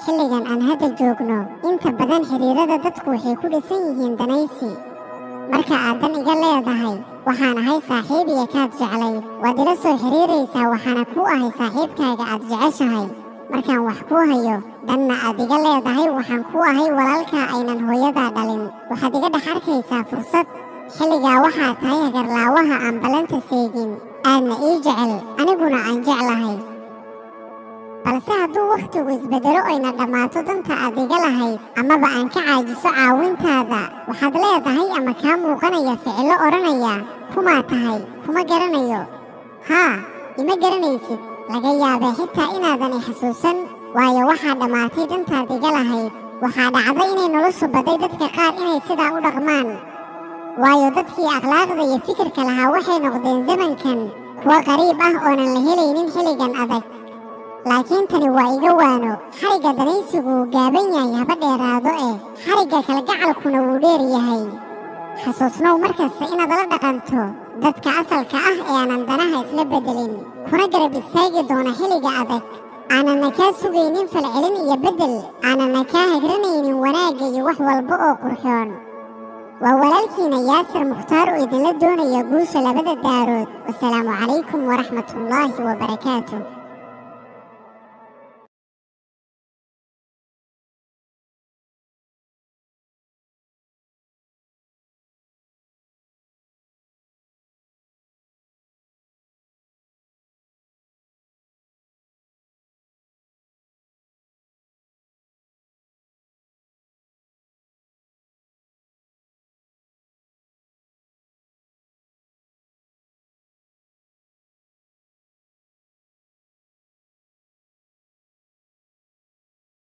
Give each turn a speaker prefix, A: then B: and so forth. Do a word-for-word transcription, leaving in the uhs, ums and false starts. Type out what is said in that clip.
A: xilligan aan hadda joogno inta badan xiriirada dadku waxay ku dhisan yihiin danaysi. Marka aad dan iga leedahay waxaan ahay saaxiib iyo kaad jeclay, waad ila soo xiriiraysaa waxaana kuu ahay saaxiibkaaga aad jeceshahay. Markaan wax kuu hayo danna aad iga leedahay waxaan kuu ahay walaalkaa aynan hooyadaa dhalin. Waxaad iga dhex arkaysaa fursad. Xilligaa waxaa tahay hagarlaawaha aan ballanta seegin, aadna ii jecel aniguna aan jeclahay. balse hadduu wakhtigu isbedelo ayna dhammaato danta aad iga lahayd amaba aan ka caajiso caawintaada, waxaad leedahay ama kaa muuqanaya ficillo odhanaya kumaa tahay, kuma garanayo. haa ima garanaysid, laga yaabee xitaa inaadan i xasuusan, waayo waxaa dhammaatay dantaad iga lahayd. waxaa dhacday inay noloshu badday dadka qaar inay sidaa u dhaqmaan, waayo dadkii akhlaaqda iyo fikirka lahaa waxay noqdeen zamankan kuwa qariib ah oonan la helaynin xilligan adag. laakiin tani waa iga waano, xarigga danaysigu wuu gaaban yahay haba dheeraado eh, xarigga kalgacalkuna wuu dheer yahay. xasuusnow markasta inaad la dhaqanto dadka asalka ah ee aanan danaha isla beddelin, kuna garab istaagi doona xilliga adag, aanana kaa sugaynin falcelin iyo beddel, aanana kaa hagranaynin wanaagga iyo wax walba oo qurxoon. waa walaalkiina yaasir mukhtaar oo idinla doonaya guusha labada daarood. wasalaamu calaykum waraxmatullaahi wabarakaatuh.